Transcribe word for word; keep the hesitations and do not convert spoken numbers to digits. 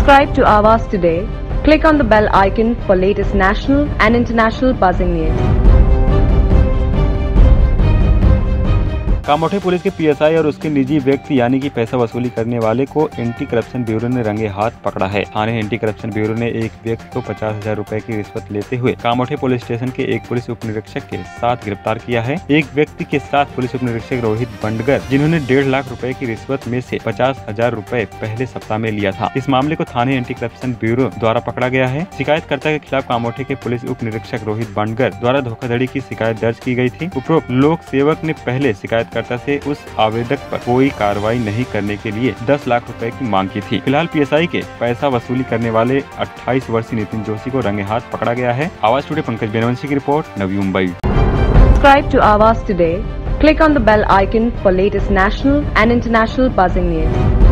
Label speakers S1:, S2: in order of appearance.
S1: Subscribe to Awaaz today. Click on the bell icon for latest national and international buzzing news.
S2: Kamothe police के PSI और उसके निजी व्यक्ति यानी कि पैसा वसूली करने वाले को एंटी करप्शन ब्यूरो ने रंगे हाथ पकड़ा है। थाने एंटी करप्शन ब्यूरो ने एक व्यक्ति को पचास हजार रूपए की रिश्वत लेते हुए कामोठे पुलिस स्टेशन के एक पुलिस उप निरीक्षक के साथ गिरफ्तार किया है। एक व्यक्ति के साथ पुलिस उप निरीक्षक रोहित बंडगर, जिन्होंने डेढ़ लाख रुपए की रिश्वत में से पचास हजार रूपए पहले सप्ताह में लिया था। इस मामले को थाने एंटी करप्शन ब्यूरो द्वारा पकड़ा गया है। शिकायतकर्ता के खिलाफ कामोठे के पुलिस उप निरीक्षक रोहित बंडगर द्वारा धोखाधड़ी की शिकायत दर्ज की गई थी। उपरोक्त लोक सेवक ने पहले शिकायत से उस आवेदक पर कोई कार्रवाई नहीं करने के लिए दस लाख रुपए की मांग की थी। फिलहाल पीएसआई के पैसा वसूली करने वाले अट्ठाईस वर्षीय नितिन जोशी को रंगे हाथ पकड़ा गया है। आवाज टुडे पंकज बेनवंशी की रिपोर्ट, Navi Mumbai.
S1: Subscribe to Awaaz today. Click on the bell icon for latest national and international buzzing news.